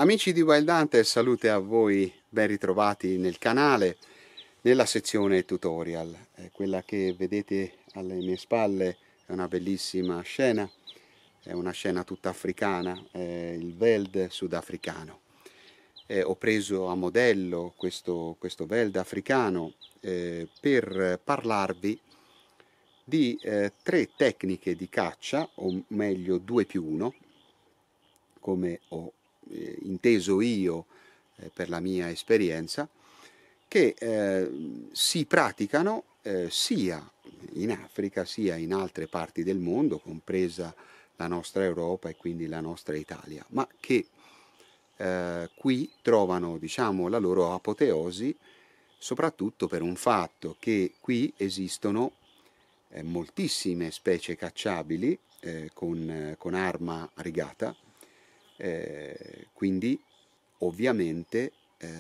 Amici di Wild Hunter, salute a voi, ben ritrovati nel canale, nella sezione tutorial. Quella che vedete alle mie spalle è una bellissima scena, è una scena tutta africana, è il veld sudafricano. Ho preso a modello questo veld africano per parlarvi di tre tecniche di caccia, o meglio 2 più 1, come ho inteso io per la mia esperienza, che si praticano sia in Africa sia in altre parti del mondo, compresa la nostra Europa e quindi la nostra Italia, ma che qui trovano, diciamo, la loro apoteosi soprattutto per un fatto che qui esistono moltissime specie cacciabili con arma rigata, quindi ovviamente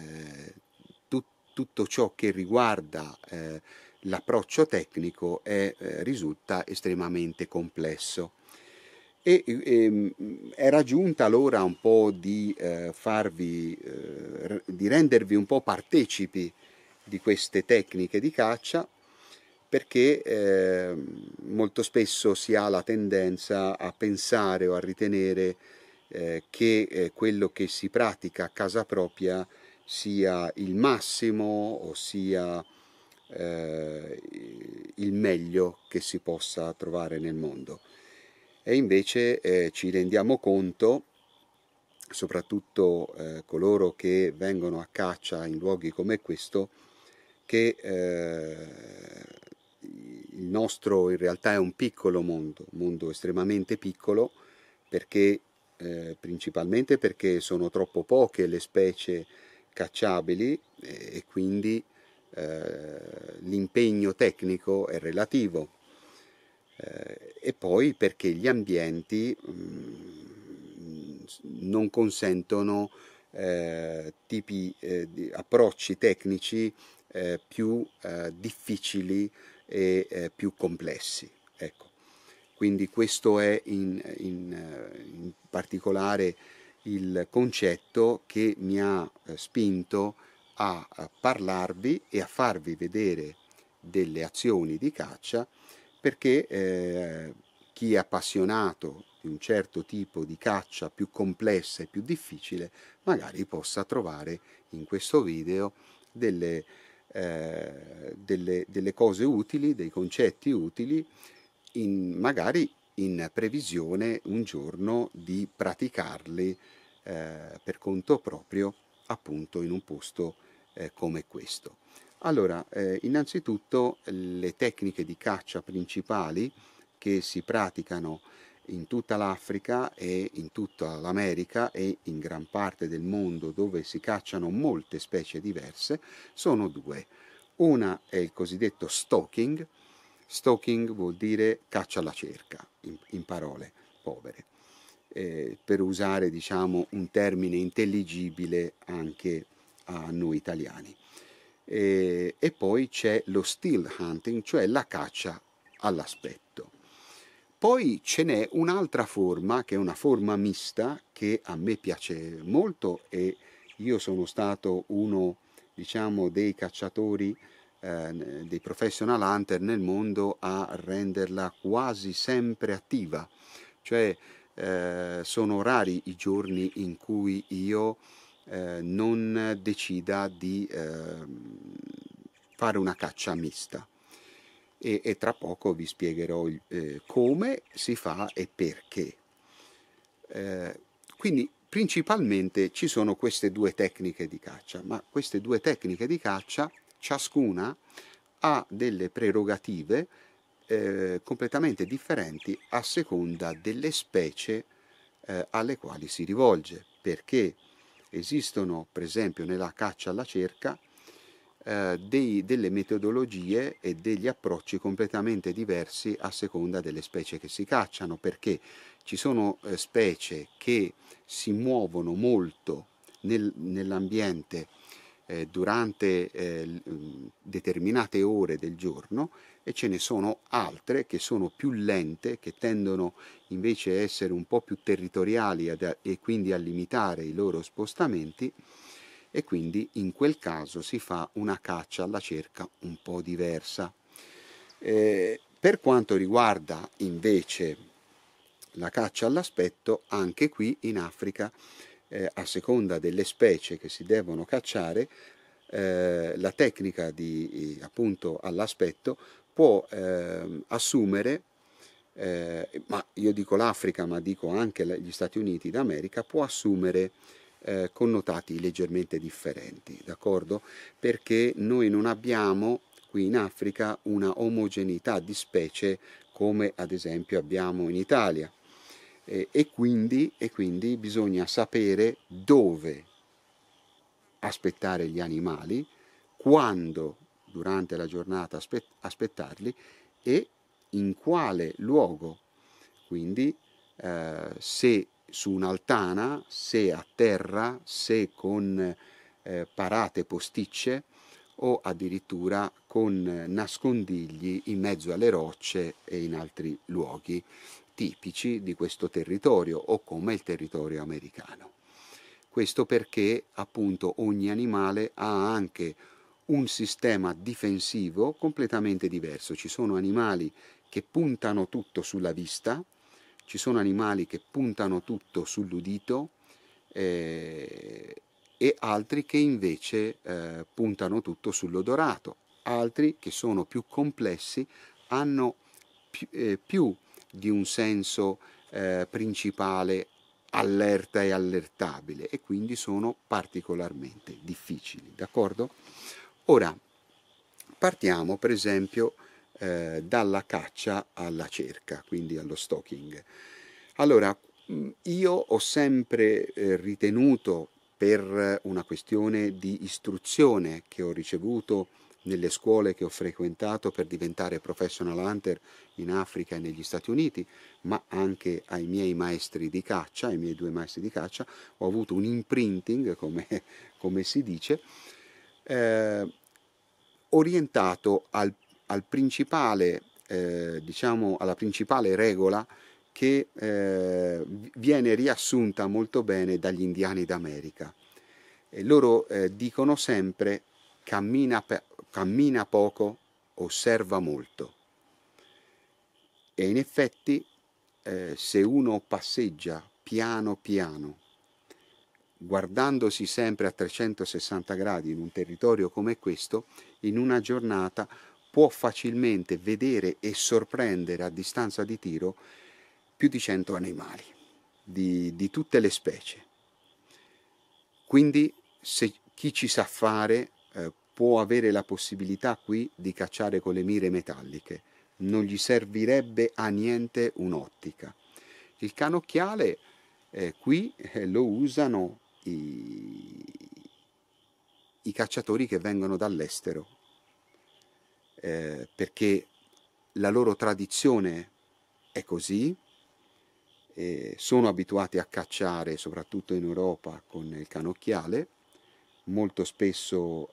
tutto ciò che riguarda l'approccio tecnico risulta estremamente complesso. Era giunta l'ora un po' di di rendervi un po' partecipi di queste tecniche di caccia, perché molto spesso si ha la tendenza a pensare o a ritenere che quello che si pratica a casa propria sia il massimo o sia il meglio che si possa trovare nel mondo. E invece ci rendiamo conto, soprattutto coloro che vengono a caccia in luoghi come questo, che il nostro in realtà è un piccolo un mondo estremamente piccolo, perché principalmente perché sono troppo poche le specie cacciabili e quindi l'impegno tecnico è relativo, e poi perché gli ambienti non consentono approcci tecnici più difficili e più complessi. Ecco. Quindi questo è in particolare il concetto che mi ha spinto a parlarvi e a farvi vedere delle azioni di caccia, perché chi è appassionato di un certo tipo di caccia più complessa e più difficile magari possa trovare in questo video delle cose utili, dei concetti utili, magari in previsione un giorno di praticarli per conto proprio, appunto in un posto come questo. Allora, innanzitutto le tecniche di caccia principali che si praticano in tutta l'Africa e in tutta l'America e in gran parte del mondo dove si cacciano molte specie diverse sono due. Una è il cosiddetto stalking. Stalking vuol dire caccia alla cerca, in parole povere, per usare, diciamo, un termine intelligibile anche a noi italiani. E poi c'è lo still hunting, cioè la caccia all'aspetto. Poi ce n'è un'altra forma, che è una forma mista, che a me piace molto, e io sono stato uno, diciamo, dei cacciatori, dei professional hunter nel mondo a renderla quasi sempre attiva. Cioè sono rari i giorni in cui io non decida di fare una caccia mista, e tra poco vi spiegherò come si fa e perché. Quindi principalmente ci sono queste due tecniche di caccia, ma queste due tecniche di caccia ciascuna ha delle prerogative completamente differenti a seconda delle specie alle quali si rivolge, perché esistono, per esempio, nella caccia alla cerca delle metodologie e degli approcci completamente diversi a seconda delle specie che si cacciano, perché ci sono specie che si muovono molto nell'ambiente durante determinate ore del giorno, e ce ne sono altre che sono più lente, che tendono invece a essere un po' più territoriali e quindi a limitare i loro spostamenti, e quindi in quel caso si fa una caccia alla cerca un po' diversa. Per quanto riguarda invece la caccia all'aspetto, anche qui in Africa, a seconda delle specie che si devono cacciare, la tecnica di appunto all'aspetto può assumere, ma io dico l'Africa, ma dico anche gli Stati Uniti d'America, può assumere connotati leggermente differenti, d'accordo? Perché noi non abbiamo qui in Africa una omogeneità di specie come ad esempio abbiamo in Italia, e quindi bisogna sapere dove aspettare gli animali, quando durante la giornata aspettarli e in quale luogo. Quindi se su un'altana, se a terra, se con parate posticce o addirittura con nascondigli in mezzo alle rocce e in altri luoghi tipici di questo territorio o come il territorio americano. Questo perché appunto ogni animale ha anche un sistema difensivo completamente diverso. Ci sono animali che puntano tutto sulla vista, ci sono animali che puntano tutto sull'udito, e altri che invece puntano tutto sull'odorato. Altri che sono più complessi hanno più di un senso principale allerta e allertabile, e quindi sono particolarmente difficili, d'accordo? Ora partiamo per esempio dalla caccia alla cerca, quindi allo stalking. Allora, io ho sempre ritenuto, per una questione di istruzione che ho ricevuto nelle scuole che ho frequentato per diventare professional hunter in Africa e negli Stati Uniti, ma anche ai miei maestri di caccia, ai miei 2 maestri di caccia, ho avuto un imprinting, come si dice, orientato al principale, diciamo, alla principale regola che viene riassunta molto bene dagli indiani d'America. E loro dicono sempre: cammina poco, osserva molto. E in effetti se uno passeggia piano piano, guardandosi sempre a 360 gradi in un territorio come questo, in una giornata può facilmente vedere e sorprendere a distanza di tiro più di 100 animali, di tutte le specie. Quindi se chi ci sa fare può avere la possibilità qui di cacciare con le mire metalliche, non gli servirebbe a niente un'ottica. Il canocchiale qui lo usano i cacciatori che vengono dall'estero, perché la loro tradizione è così, sono abituati a cacciare soprattutto in Europa con il canocchiale, molto spesso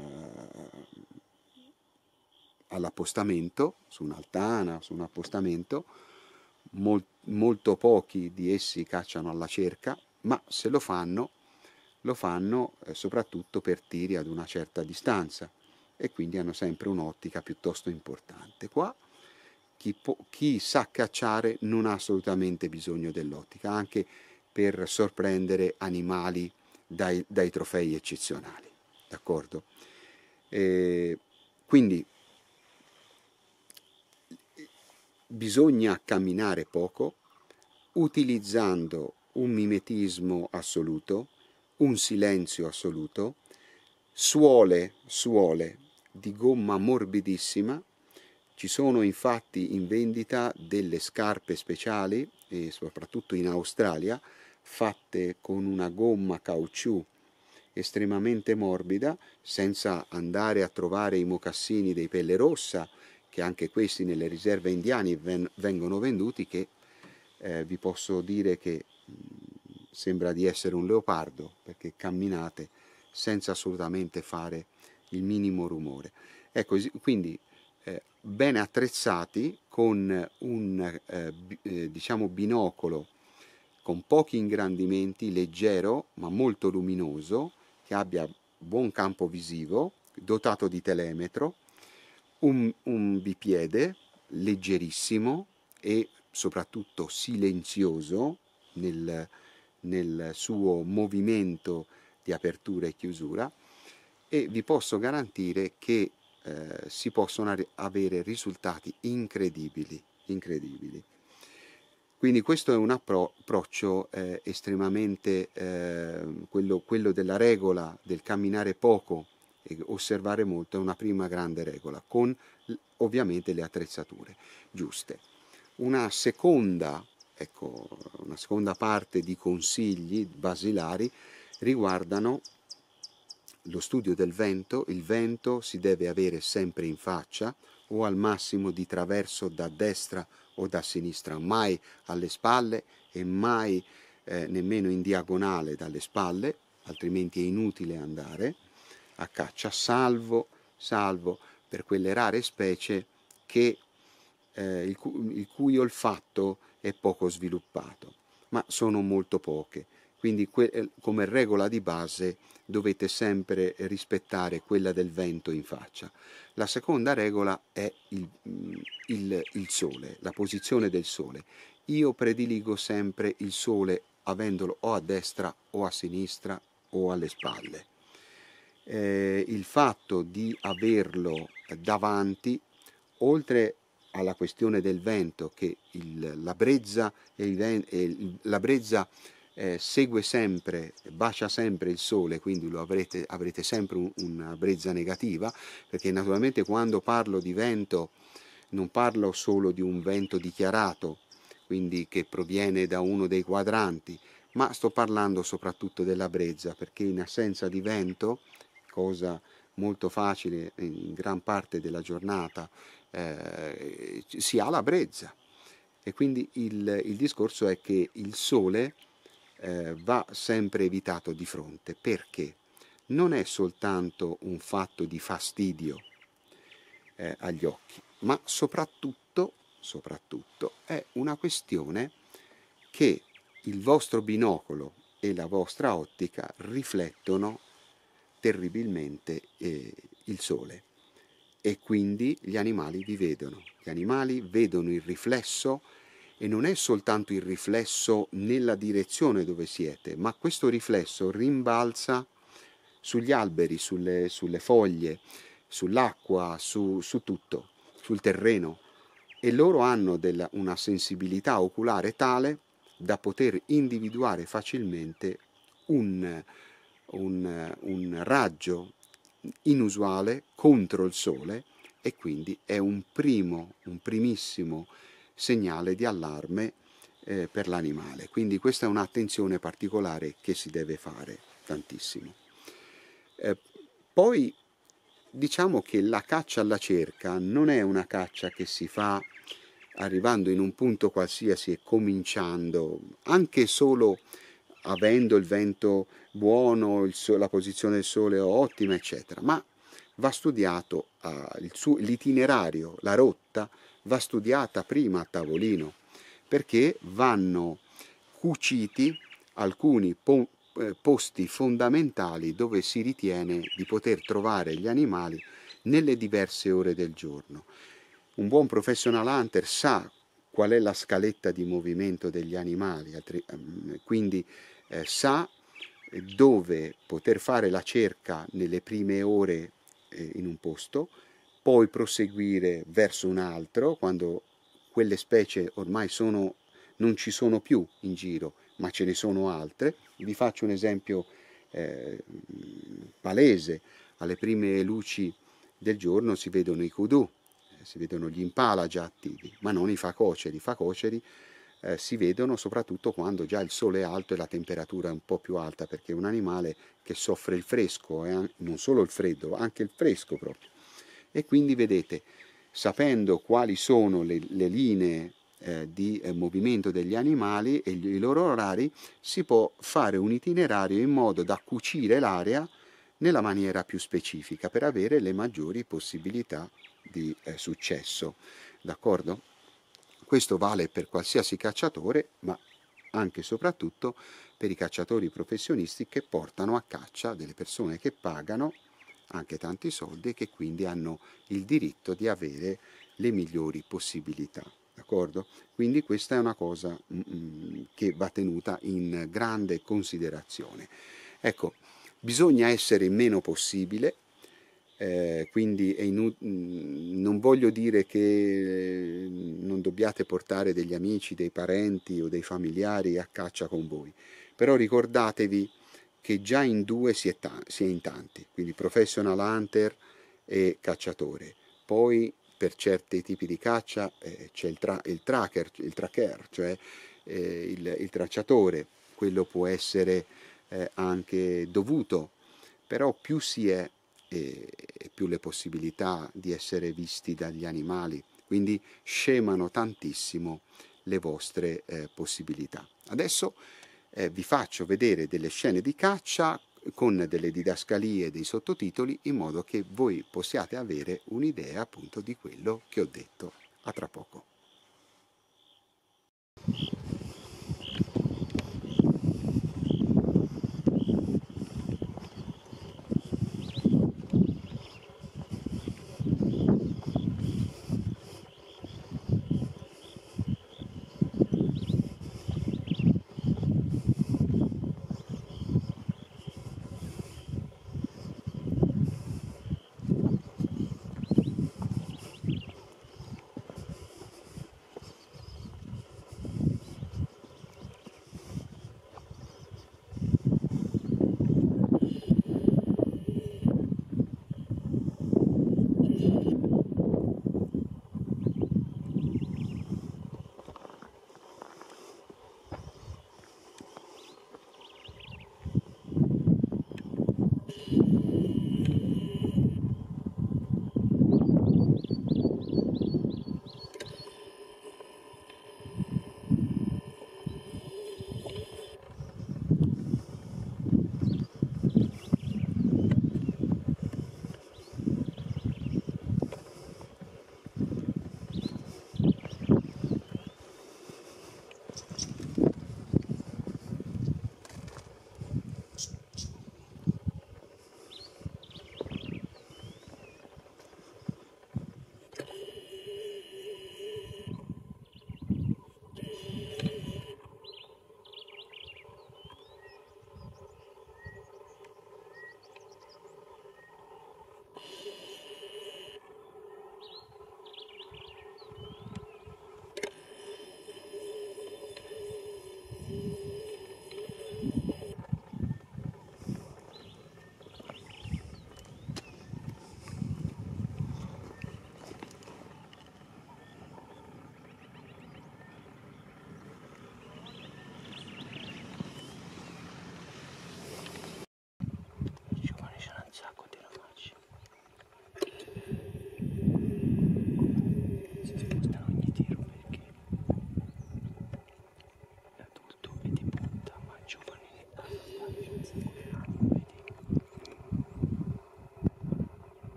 all'appostamento, su un'altana, su un appostamento. Molto pochi di essi cacciano alla cerca, ma se lo fanno soprattutto per tiri ad una certa distanza, e quindi hanno sempre un'ottica piuttosto importante. Qua chi sa cacciare non ha assolutamente bisogno dell'ottica, anche per sorprendere animali dai trofei eccezionali, d'accordo? Quindi bisogna camminare poco, utilizzando un mimetismo assoluto, un silenzio assoluto, suole di gomma morbidissima. Ci sono infatti in vendita delle scarpe speciali, e soprattutto in Australia, fatte con una gomma caucciù estremamente morbida, senza andare a trovare i mocassini dei pelle rossa, che anche questi nelle riserve indiane vengono venduti, che vi posso dire che sembra di essere un leopardo, perché camminate senza assolutamente fare il minimo rumore. Ecco, quindi ben attrezzati con un diciamo binocolo con pochi ingrandimenti, leggero ma molto luminoso, che abbia buon campo visivo, dotato di telemetro, un bipiede leggerissimo e soprattutto silenzioso nel suo movimento di apertura e chiusura, e vi posso garantire che si possono avere risultati incredibili, incredibili. Quindi questo è un approccio estremamente, quello della regola del camminare poco e osservare molto, è una prima grande regola, con ovviamente le attrezzature giuste. Una seconda parte di consigli basilari riguardano lo studio del vento. Il vento si deve avere sempre in faccia o al massimo di traverso da destra o da sinistra, mai alle spalle e mai nemmeno in diagonale dalle spalle, altrimenti è inutile andare a caccia, salvo per quelle rare specie che il cui olfatto è poco sviluppato, ma sono molto poche. Quindi come regola di base dovete sempre rispettare quella del vento in faccia. La seconda regola è il sole, la posizione del sole. Io prediligo sempre il sole avendolo o a destra o a sinistra o alle spalle. Il fatto di averlo davanti, oltre alla questione del vento, che la brezza segue sempre, bacia sempre il sole, quindi avrete sempre una brezza negativa, perché naturalmente quando parlo di vento non parlo solo di un vento dichiarato, quindi che proviene da uno dei quadranti, ma sto parlando soprattutto della brezza, perché in assenza di vento, cosa molto facile in gran parte della giornata, si ha la brezza. E quindi il discorso è che il sole va sempre evitato di fronte, perché non è soltanto un fatto di fastidio agli occhi, ma soprattutto è una questione che il vostro binocolo e la vostra ottica riflettono terribilmente il sole, e quindi gli animali vi vedono. Gli animali vedono il riflesso, e non è soltanto il riflesso nella direzione dove siete, ma questo riflesso rimbalza sugli alberi, sulle foglie, sull'acqua, su tutto, sul terreno, e loro hanno una sensibilità oculare tale da poter individuare facilmente un raggio inusuale contro il sole, e quindi è un primissimo segnale di allarme per l'animale. Quindi questa è un'attenzione particolare che si deve fare tantissimo. Poi diciamo che la caccia alla cerca non è una caccia che si fa arrivando in un punto qualsiasi e cominciando, anche solo avendo il vento buono, la posizione del sole ottima, eccetera, ma va studiato l'itinerario, la rotta va studiata prima a tavolino, perché vanno cuciti alcuni posti fondamentali dove si ritiene di poter trovare gli animali nelle diverse ore del giorno. Un buon professional hunter sa qual è la scaletta di movimento degli animali, quindi sa dove poter fare la cerca nelle prime ore in un posto, poi proseguire verso un altro quando quelle specie ormai non ci sono più in giro, ma ce ne sono altre. Vi faccio un esempio palese: alle prime luci del giorno si vedono i kudu, si vedono gli impala già attivi, ma non i facoceri. I facoceri si vedono soprattutto quando già il sole è alto e la temperatura è un po' più alta, perché è un animale che soffre il fresco, non solo il freddo, anche il fresco proprio. E quindi vedete, sapendo quali sono le linee di movimento degli animali e i loro orari, si può fare un itinerario in modo da cucire l'area nella maniera più specifica per avere le maggiori possibilità di successo. D'accordo? Questo vale per qualsiasi cacciatore, ma anche e soprattutto per i cacciatori professionisti che portano a caccia delle persone che pagano anche tanti soldi e che quindi hanno il diritto di avere le migliori possibilità. D'accordo? Quindi questa è una cosa che va tenuta in grande considerazione. Ecco, bisogna essere il meno possibile, quindi non voglio dire che non dobbiate portare degli amici, dei parenti o dei familiari a caccia con voi, però ricordatevi che già in due si è in tanti, quindi professional hunter e cacciatore. Poi per certi tipi di caccia c'è il tracker, cioè il tracciatore, quello può essere anche dovuto, però più si è e più le possibilità di essere visti dagli animali, quindi scemano tantissimo le vostre possibilità. Adesso vi faccio vedere delle scene di caccia con delle didascalie, dei sottotitoli, in modo che voi possiate avere un'idea appunto di quello che ho detto. A tra poco.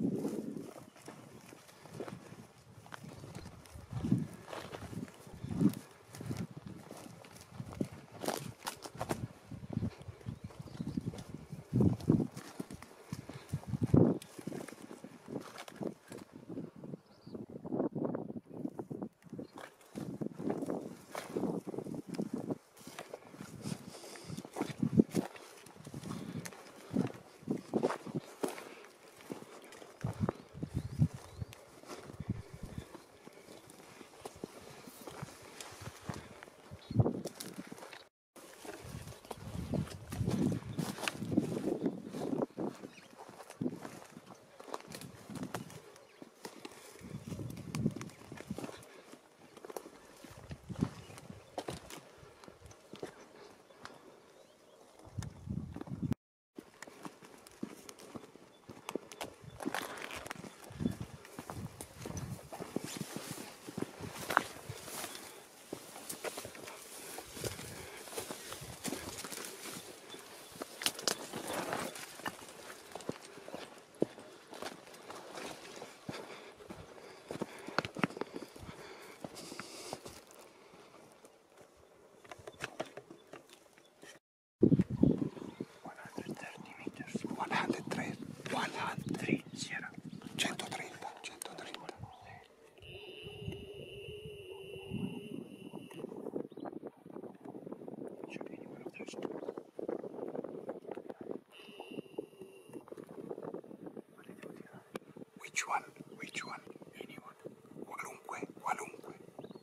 Which one? Which one? Anyone? Qualunque, qualunque.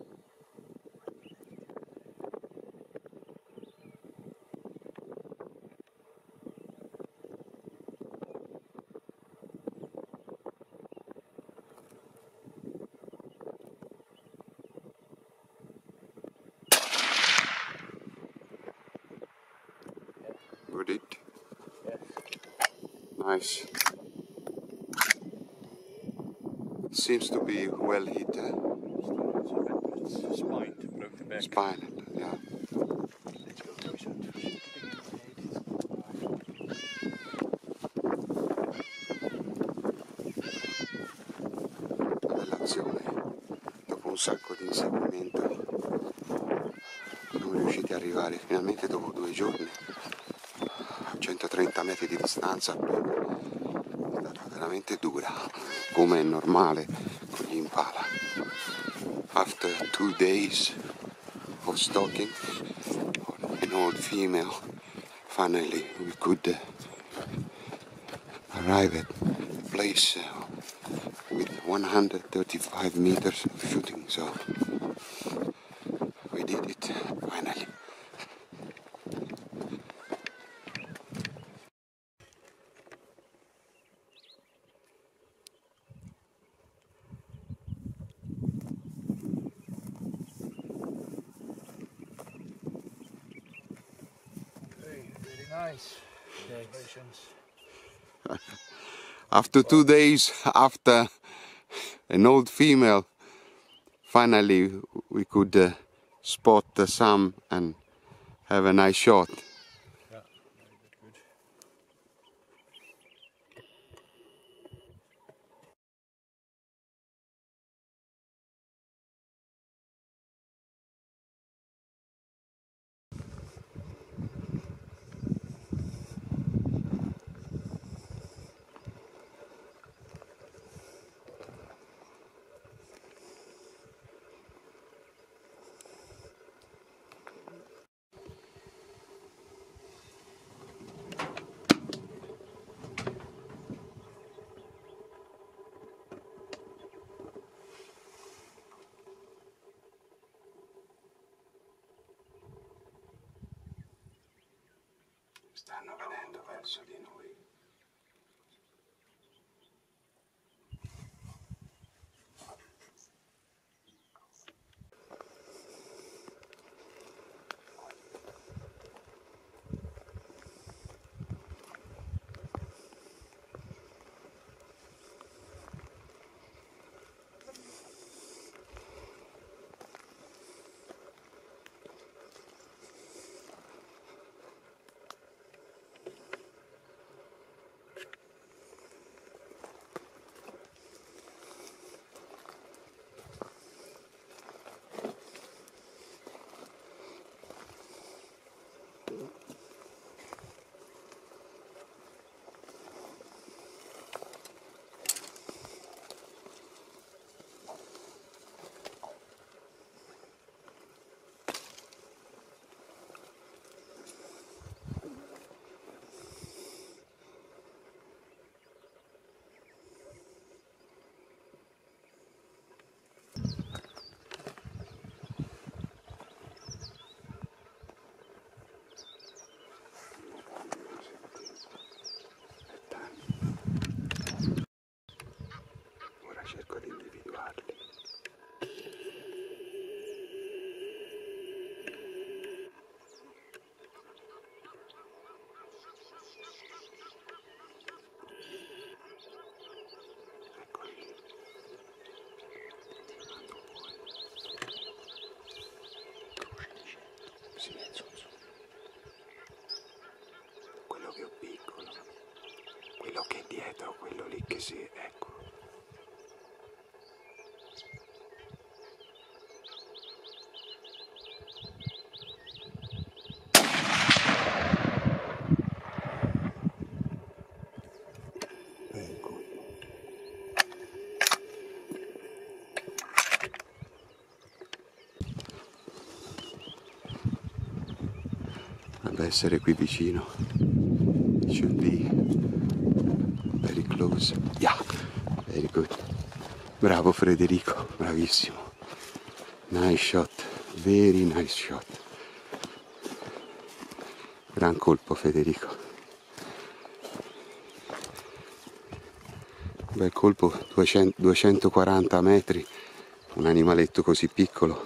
Good hit. Yes. Nice. Seems to be well hit. It's spine, broke the back. Spinal, yeah. Let's go closer to shoot it again. Bella azione. Dopo un sacco di inseguimento siamo riusciti ad arrivare finalmente dopo 2 giorni a 130 metri di distanza. È stata veramente dura, come è normale con gli impala. After 2 days of stalking an old female, finally we could arrive at a place with 135 meters of shooting, so we did it finally. Very nice. Congratulations. After 2 days, after an old female, finally we could spot some and have a nice shot. Yeah, very good. Stanno venendo verso di noi. dovrebbe essere qui vicino. It should be very close. Yeah, very good. Bravo Federico, bravissimo. Nice shot, very nice shot. Gran colpo Federico. Bel colpo, 240 metri, un animaletto così piccolo.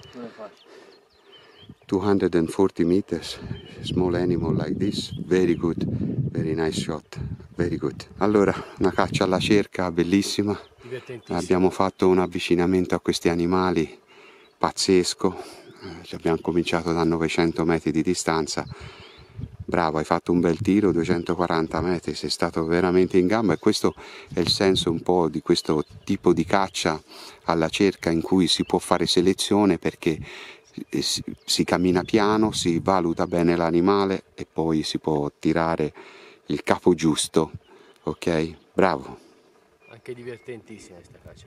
240 meters, small animal like this, very good, very nice shot, very good. Allora, una caccia alla cerca bellissima, abbiamo fatto un avvicinamento a questi animali pazzesco, abbiamo cominciato da 900 metri di distanza. Bravo, hai fatto un bel tiro, 240 metri, sei stato veramente in gamba, e questo è il senso un po' di questo tipo di caccia alla cerca, in cui si può fare selezione, perché si cammina piano, si valuta bene l'animale e poi si può tirare il capo giusto, ok? Bravo. Anche divertentissima questa caccia.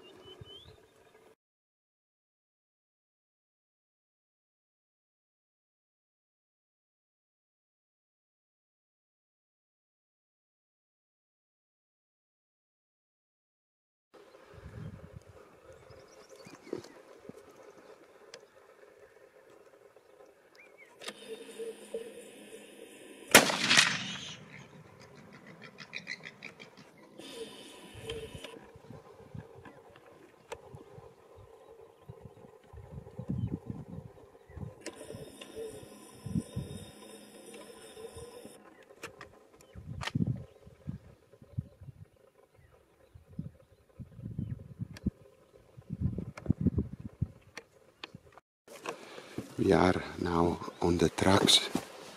We are now on the tracks.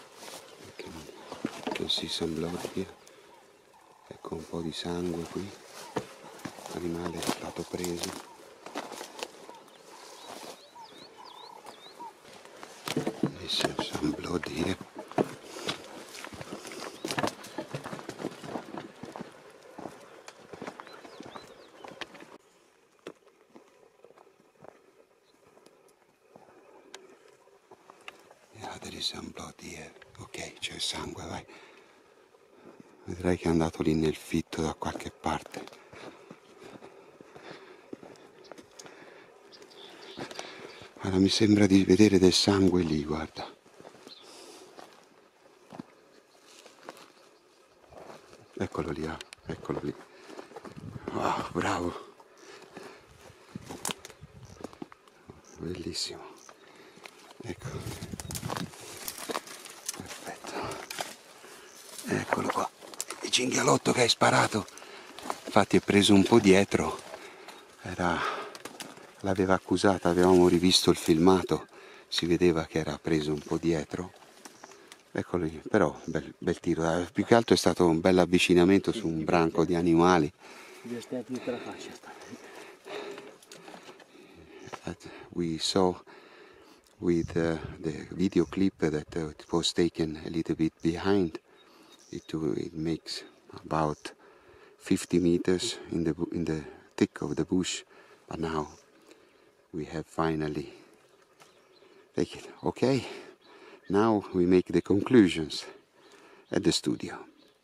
You can see some blood here. Ecco un po' di sangue qui. L'animale è stato preso. This is some blood here. There is some blood here. Ok, c'è sangue, vai. Vedrai che è andato lì nel fitto da qualche parte. Guarda, mi sembra di vedere del sangue lì, guarda. Eccolo lì, eccolo lì. Wow, bravo. Bellissimo. Ecco. Eccolo qua, il cinghialotto che hai sparato. Infatti è preso un po' dietro, l'aveva accusata, avevamo rivisto il filmato, si vedeva che era preso un po' dietro. Eccolo lì, però bel tiro, più che altro è stato un bel avvicinamento su un branco di animali. Divertente tutta la faccia sta. We saw with the video clip that it was taken a little bit behind. It makes about 50 meters in the thick of the bush, but now we have finally taken it. Okay, now we make the conclusions at the studio.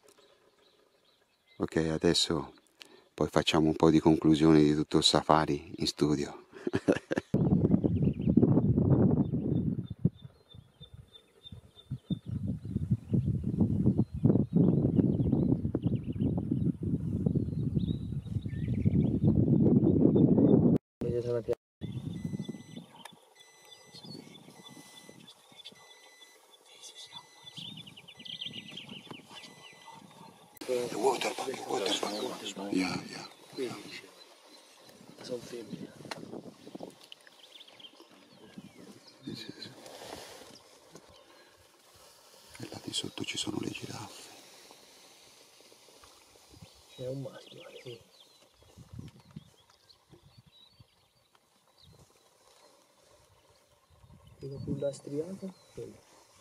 Ok, adesso poi facciamo un po' di conclusioni di tutto il safari in studio. The waterbuck. Yeah. Sono femmine. E là di sotto ci sono le giraffe. C'è un maschio, sì. Quello più lastriato? Quello.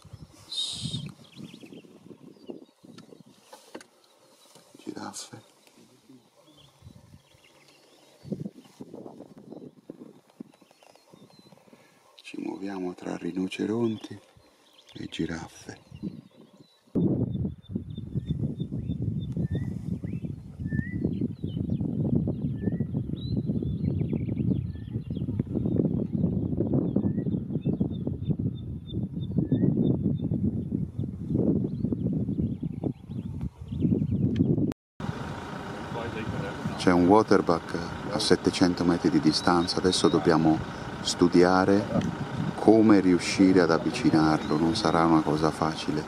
Giraffe. Ci muoviamo tra rinoceronti. le giraffe. C'è un waterbuck a 700 metri di distanza, adesso dobbiamo studiare come riuscire ad avvicinarlo, non sarà una cosa facile.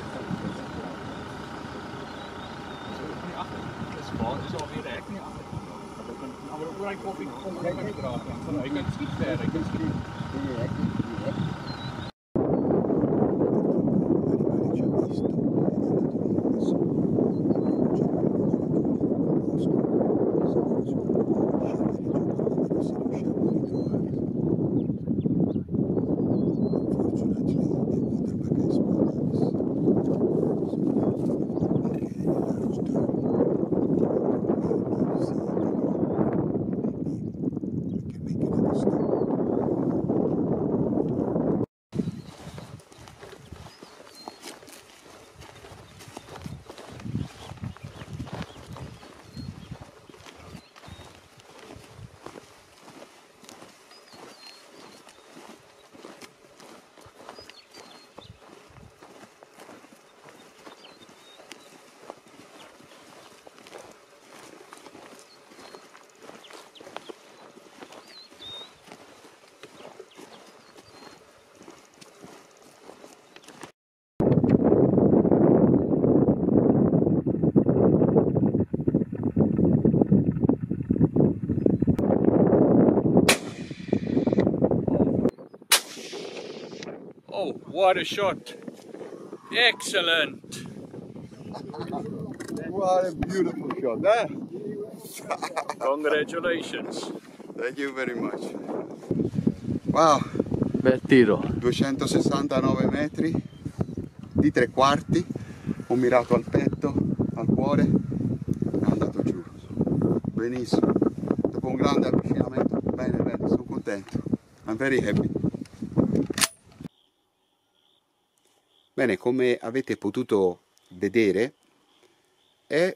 Oh, what a shot! Excellent! What a beautiful shot, eh? Congratulations! Thank you very much. Wow, Bel tiro. 269 metri di 3/4, ho mirato al petto, al cuore, è andato giù. Benissimo, dopo un grande avvicinamento, bene, bene, sono contento. I'm very happy. Bene, come avete potuto vedere, è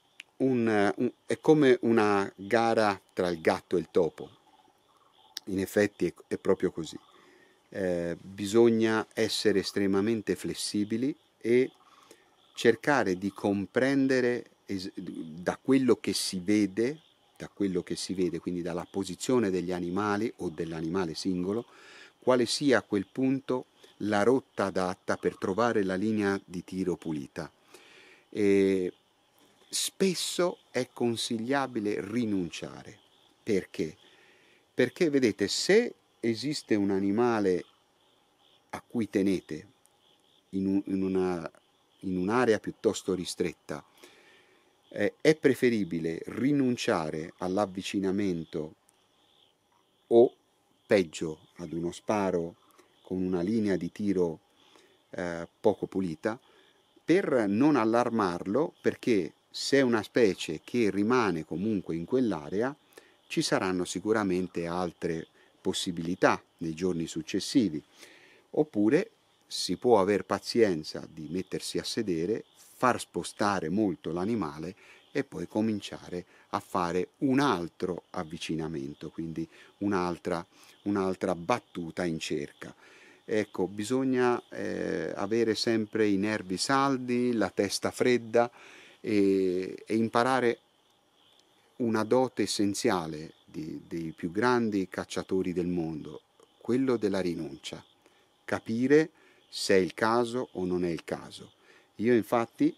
come una gara tra il gatto e il topo. In effetti è proprio così. Bisogna essere estremamente flessibili e cercare di comprendere da quello che si vede, quindi dalla posizione degli animali o dell'animale singolo, quale sia a quel punto la rotta adatta per trovare la linea di tiro pulita. E spesso è consigliabile rinunciare. Perché? Perché vedete, se esiste un animale a cui tenete in un'area piuttosto ristretta, è preferibile rinunciare all'avvicinamento o peggio ad uno sparo con una linea di tiro poco pulita, per non allarmarlo, perché se è una specie che rimane comunque in quell'area ci saranno sicuramente altre possibilità nei giorni successivi, oppure si può aver pazienza di mettersi a sedere, far spostare molto l'animale e poi cominciare a fare un altro avvicinamento, quindi un'altra battuta in cerca. Ecco, bisogna avere sempre i nervi saldi, la testa fredda e imparare una dote essenziale dei più grandi cacciatori del mondo, quello della rinuncia. Capire se è il caso o non è il caso. Io infatti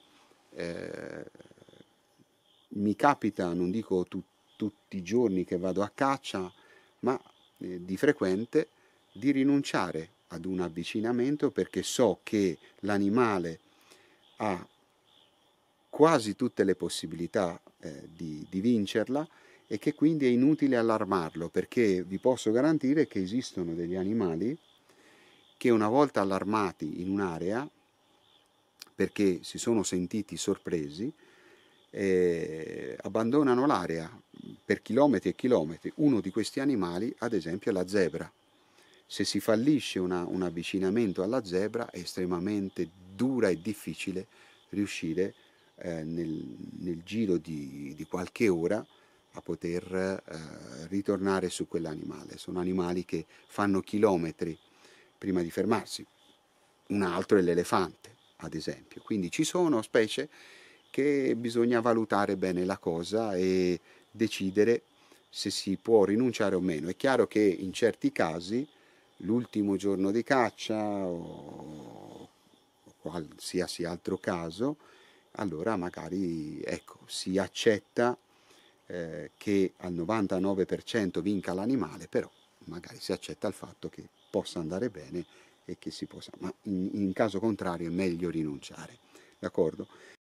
mi capita, non dico tutti i giorni che vado a caccia, ma di frequente di rinunciare ad un avvicinamento perché so che l'animale ha quasi tutte le possibilità di vincerla e che quindi è inutile allarmarlo, perché vi posso garantire che esistono degli animali che una volta allarmati in un'area, perché si sono sentiti sorpresi, abbandonano l'area per chilometri e chilometri. Uno di questi animali, ad esempio, è la zebra. Se si fallisce un avvicinamento alla zebra è estremamente dura e difficile riuscire nel giro di qualche ora a poter ritornare su quell'animale. Sono animali che fanno chilometri prima di fermarsi. Un altro è l'elefante, ad esempio. Quindi ci sono specie che bisogna valutare bene la cosa e decidere se si può rinunciare o meno. È chiaro che in certi casi l'ultimo giorno di caccia o qualsiasi altro caso, allora magari ecco, si accetta che al 99% vinca l'animale, però magari si accetta il fatto che possa andare bene e che si possa, ma in caso contrario è meglio rinunciare, d'accordo?